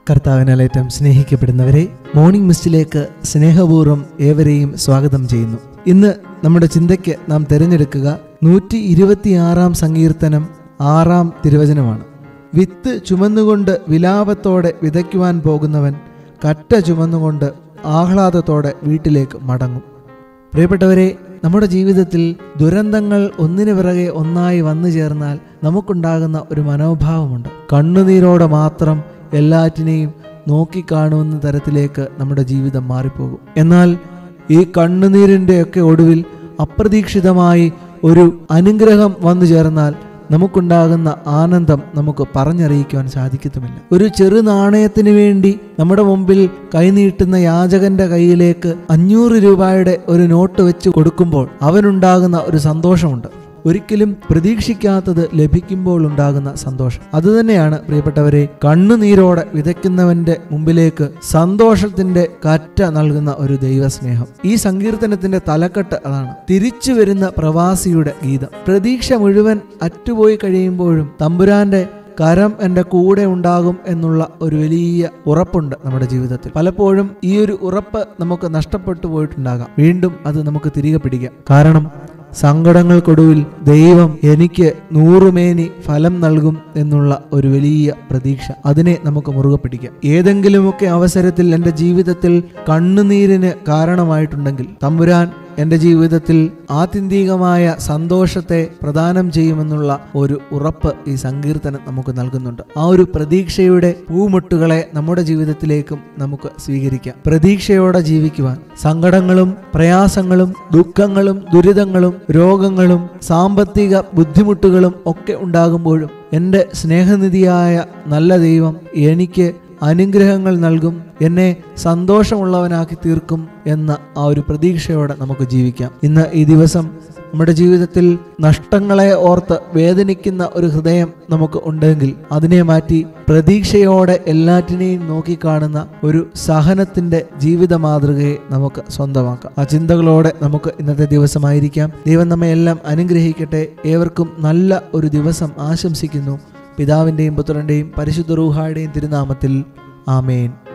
കർത്താവിനാലേറ്റം സ്നേഹിക്കപ്പെടുന്നവരെ, morning മിസ്റ്റിലേക്ക് സ്നേഹപൂർവ്വം ഏവരെയും സ്വാഗതം ചെയ്യുന്നു. ഇന്ന് നമ്മുടെ ചിന്തയ്ക്ക് നാം തിരഞ്ഞെടുക്കുക 126 സങ്കീർത്തനം 6 തിരുവചനമാണ്. വിത്ത് ചുമന്നുകൊണ്ട് വിലാപത്തോടെ വിതയ്ക്കുവാൻ പോകുന്നവൻ കറ്റ ചുമന്നുകൊണ്ട് ആഹ്ലാദത്തോടെ വീട്ടിലേക്ക് മടങ്ങും. പ്രിയപ്പെട്ടവരെ, നമ്മുടെ ജീവിതത്തിൽ ദുരന്തങ്ങൾ ഒന്നിനു പിറകെ ഒന്നായി വന്നു ചേർന്നാൽ നമുക്കുണ്ടാകുന്ന ഒരു മനോഭാവമുണ്ട്. കണ്ണുനീരോടെ മാത്രം എല്ലാറ്റിനെയും നോക്കിക്കാണുന്ന തരത്തിലേക്ക് നമ്മുടെ ജീവിതം മാറിപ്പോകും. എന്നാൽ ഈ കണ്ണുനീരിൻ്റെയൊക്കെ ഒടുവിൽ അപ്രതീക്ഷിതമായി ഒരു അനുഗ്രഹം വന്നു ചേർന്നാൽ നമുക്കുണ്ടാകുന്ന ആനന്ദം നമുക്ക് പറഞ്ഞറിയിക്കുവാൻ സാധിക്കത്തുമില്ല. ഒരു ചെറു നാണയത്തിന് വേണ്ടി നമ്മുടെ മുമ്പിൽ കൈനീട്ടുന്ന യാചകന്റെ കയ്യിലേക്ക് 500 രൂപയുടെ ഒരു നോട്ട് വെച്ച് കൊടുക്കുമ്പോൾ അവനുണ്ടാകുന്ന ഒരു സന്തോഷമുണ്ട്. ഒരിക്കലും പ്രതീക്ഷിക്കാത്തത് ലഭിക്കുമ്പോൾ ഉണ്ടാകുന്ന സന്തോഷം. അതുതന്നെയാണ് പ്രിയപ്പെട്ടവരെ, കണ്ണുനീരോടെ വിതയ്ക്കുന്നവന്റെ മുമ്പിലേക്ക് സന്തോഷത്തിന്റെ കറ്റ നൽകുന്ന ഒരു ദൈവസ്നേഹം. ഈ സങ്കീർത്തനത്തിന്റെ തലക്കെട്ട് അതാണ്, തിരിച്ചു വരുന്ന പ്രവാസിയുടെ ഗീതം. പ്രതീക്ഷ മുഴുവൻ അറ്റുപോയി കഴിയുമ്പോഴും തമ്പുരാന്റെ കരം എൻ്റെ കൂടെ ഉണ്ടാകും എന്നുള്ള ഒരു വലിയ ഉറപ്പുണ്ട് നമ്മുടെ ജീവിതത്തിൽ. പലപ്പോഴും ഈ ഒരു ഉറപ്പ് നമുക്ക് നഷ്ടപ്പെട്ടു പോയിട്ടുണ്ടാകാം. വീണ്ടും അത് നമുക്ക് തിരികെ പിടിക്കാം. കാരണം സങ്കടങ്ങൾക്കൊടുവിൽ ദൈവം എനിക്ക് 100 മേനി ഫലം നൽകും എന്നുള്ള ഒരു വലിയ പ്രതീക്ഷ, അതിനെ നമുക്ക് മുറുകെ പിടിക്കാം. ഏതെങ്കിലുമൊക്കെ അവസരത്തിൽ എൻ്റെ ജീവിതത്തിൽ കണ്ണുനീരിന് കാരണമായിട്ടുണ്ടെങ്കിൽ തമ്പുരാൻ എൻ്റെ ജീവിതത്തിൽ ആത്യന്തികമായ സന്തോഷത്തെ പ്രദാനം ചെയ്യുമെന്നുള്ള ഒരു ഉറപ്പ് ഈ സങ്കീർത്തനം നമുക്ക് നൽകുന്നുണ്ട്. ആ ഒരു പ്രതീക്ഷയുടെ പൂമുട്ടുകളെ നമ്മുടെ ജീവിതത്തിലേക്കും നമുക്ക് സ്വീകരിക്കാം. പ്രതീക്ഷയോടെ ജീവിക്കുവാൻ സങ്കടങ്ങളും പ്രയാസങ്ങളും ദുഃഖങ്ങളും ദുരിതങ്ങളും രോഗങ്ങളും സാമ്പത്തിക ബുദ്ധിമുട്ടുകളും ഒക്കെ ഉണ്ടാകുമ്പോഴും എൻ്റെ സ്നേഹനിധിയായ നല്ല ദൈവം എനിക്ക് അനുഗ്രഹങ്ങൾ നൽകും, എന്നെ സന്തോഷമുള്ളവനാക്കി തീർക്കും എന്ന ആ ഒരു പ്രതീക്ഷയോടെ നമുക്ക് ജീവിക്കാം. ഇന്ന് ഈ ദിവസം നമ്മുടെ ജീവിതത്തിൽ നഷ്ടങ്ങളെ ഓർത്ത് വേദനിക്കുന്ന ഒരു ഹൃദയം നമുക്ക് ഉണ്ടെങ്കിൽ അതിനെ മാറ്റി പ്രതീക്ഷയോടെ എല്ലാറ്റിനെയും നോക്കിക്കാണുന്ന ഒരു സഹനത്തിന്റെ ജീവിത മാതൃകയെ നമുക്ക് സ്വന്തമാക്കാം. ആ ചിന്തകളോടെ നമുക്ക് ഇന്നത്തെ ദിവസമായിരിക്കാം. ദൈവം നമ്മെ എല്ലാം അനുഗ്രഹിക്കട്ടെ. ഏവർക്കും നല്ല ഒരു ദിവസം ആശംസിക്കുന്നു. പിതാവിൻ്റെയും പുത്രൻ്റെയും പരിശുദ്ധ റൂഹായുടെയും തിരുനാമത്തിൽ ആമേൻ.